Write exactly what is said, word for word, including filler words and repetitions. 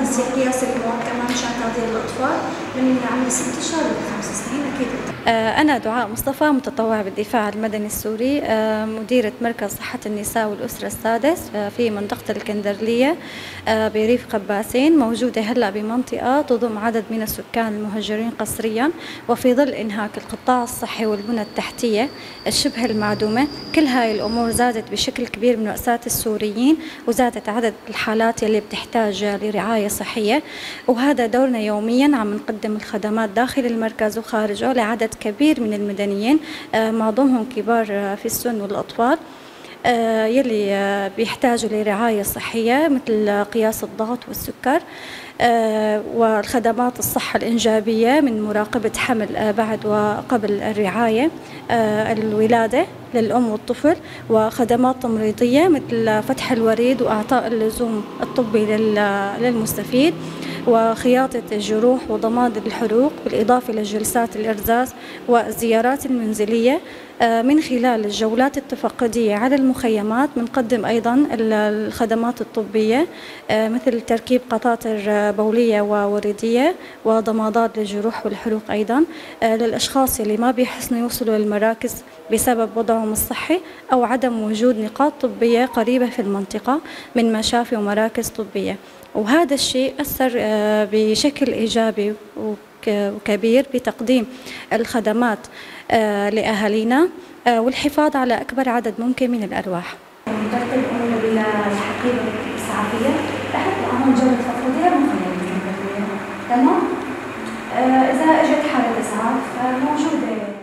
مسيح قياس الموت كمان مشان تغذية الأطفال من عمر ست أشهر لخمس سنين أكيد. أنا دعاء مصطفى، متطوعة بالدفاع المدني السوري، مديرة مركز صحة النساء والأسرة السادس في منطقة الكندرلية بريف قباسين، موجودة هلأ بمنطقة تضم عدد من السكان المهجرين قسريا، وفي ظل إنهاك القطاع الصحي والبنى التحتية الشبه المعدومة. كل هاي الأمور زادت بشكل كبير من مأساة السوريين، وزادت عدد الحالات اللي بتحتاج لرعاية صحية، وهذا دورنا يوميا عم نقدم الخدمات داخل المركز وخارجه لعدد كبير من المدنيين، معظمهم كبار في السن والأطفال يلي بيحتاجوا لرعاية صحية مثل قياس الضغط والسكر، والخدمات الصحة الإنجابية من مراقبة حمل بعد وقبل الرعاية، الولادة للأم والطفل، وخدمات تمريضية مثل فتح الوريد وإعطاء اللزوم الطبي للمستفيد، وخياطة الجروح وضماد الحروق، بالإضافة لجلسات الإرزاز والزيارات المنزلية. من خلال الجولات التفقدية على المخيمات بنقدم أيضا الخدمات الطبية مثل تركيب قطاطر بولية ووريدية وضمادات للجروح والحروق أيضا للأشخاص اللي ما بيحسنوا يوصلوا للمراكز بسبب وضعهم الصحي أو عدم وجود نقاط طبية قريبة في المنطقة من مشافي ومراكز طبية. وهذا الشيء أثر بشكل إيجابي وكبير بتقديم الخدمات لأهالينا والحفاظ على أكبر عدد ممكن من الأرواح. ترتب أمور بالحقيبة الإسعافية لحد الآن جولة تفقدية مخيمة. تمام؟ إذا إجت حالة إسعاف موجودة